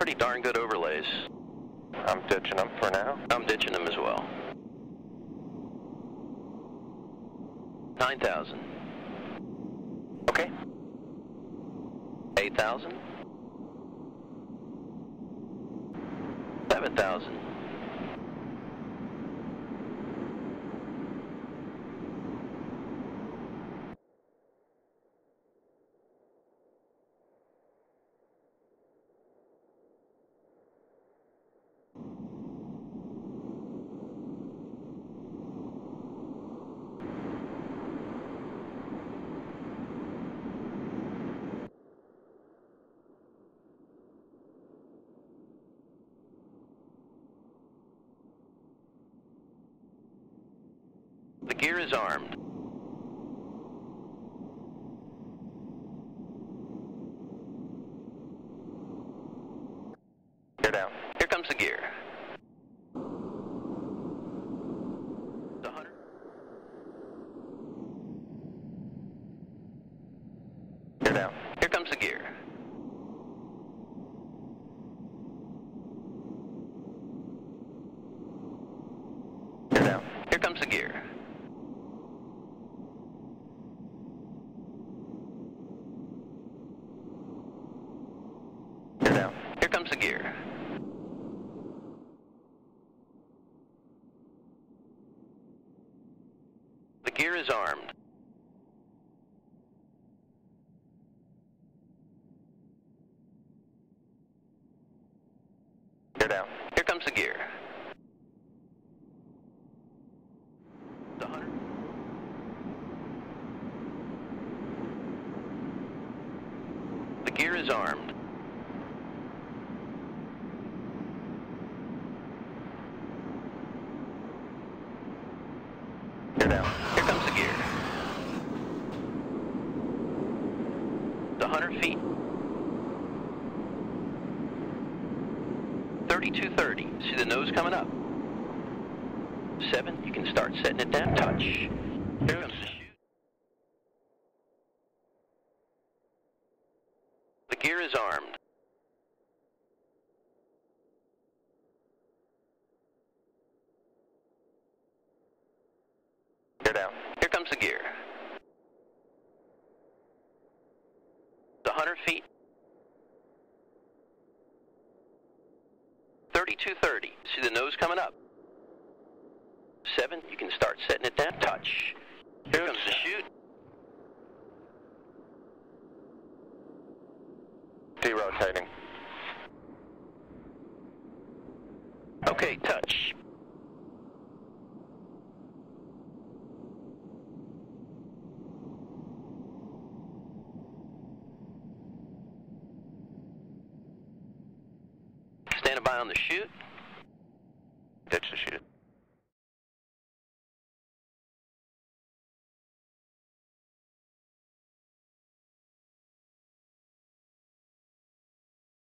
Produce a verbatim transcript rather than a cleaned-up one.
pretty darn good overlays. I'm ditching them for now. I'm ditching them as well. nine thousand. Okay. eight thousand. seven thousand. The gear is armed. Gear down. Here comes the gear. The hunter. Gear down. Here comes the gear. Gear down. Here comes the gear. Gear down. Here comes the gear. The gear is armed. Gear down. Here comes the gear. The hunter. The gear is armed. Gear down. Here comes the gear. The one hundred feet. thirty-two thirty. See the nose coming up. Seven, you can start setting it down. Touch. Here comes the chute. The gear is armed. Gear down. Here comes the gear. The one hundred feet. thirty-two thirty. See the nose coming up. Seven, you can start setting it down. Touch. Here comes the chute. Derotating. Okay, touch. Standing by on the chute. Ditch the chute.